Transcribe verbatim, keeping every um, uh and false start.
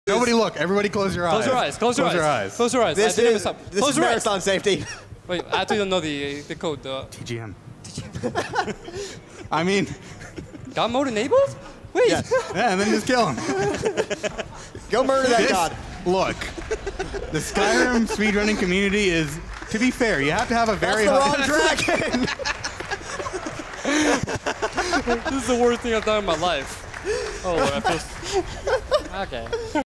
Nobody look. Everybody close your Close eyes. your eyes. Close your close eyes. your eyes. Close your eyes. This I didn't is, mess up. this Close is your marathon eyes. safety. Wait, I actually don't know the the code. The T G M. I mean. God mode enabled? Wait. Yes. Yeah, and then just kill him. Go murder that This, god. Look, the Skyrim speedrunning community is, to be fair, you have to have a very That's the high... wrong dragon. This is the worst thing I've done in my life. Oh, I feel... Okay.